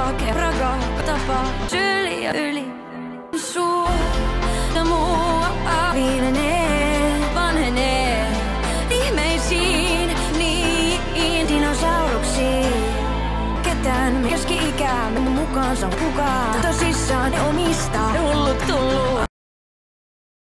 Kerrakaan tapaa syliä yli sua ja mua viilenee, vanhenee ihmeisiin niin dinosauruksiin. Ketään keski-ikää mukaansa kukaan tosissaan omistaa. Hullut tullut